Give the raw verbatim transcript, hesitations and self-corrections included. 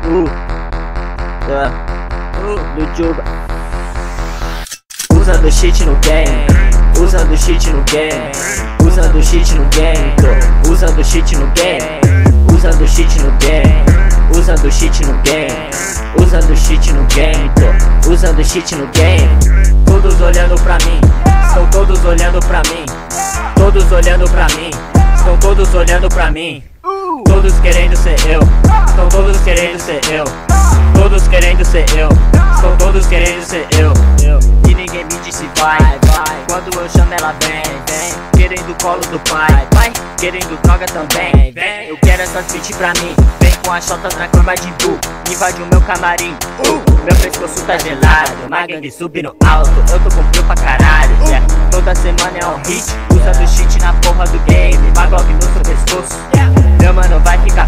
Uh, yeah. Uh, do Juba. Usando cheat no game, usando cheat no game, usando cheat no game, tô usando cheat no game, usando cheat no game, usando cheat no game, usando cheat no game, tô usando cheat no game. Todos olhando pra mim, estão todos olhando pra mim, todos olhando pra mim, estão todos olhando pra mim. Todos querendo ser eu, estão todos querendo ser eu, todos querendo ser eu, estão todos querendo ser eu, eu. E ninguém me disse vai, vai. Quando eu chamo ela vem, vem. Querendo o colo do pai, vai. Querendo droga também, vem. Eu quero essas bitch pra mim. Vem com a chota na cama de bull, invade o meu camarim. uh, Meu pescoço tá gelado, uma gangue sub no alto. Eu tô com frio pra caralho, yeah. Toda semana é um hit, usando cheat na porra do game. Magog no seu pescoço, yeah. Meu mano vai ficar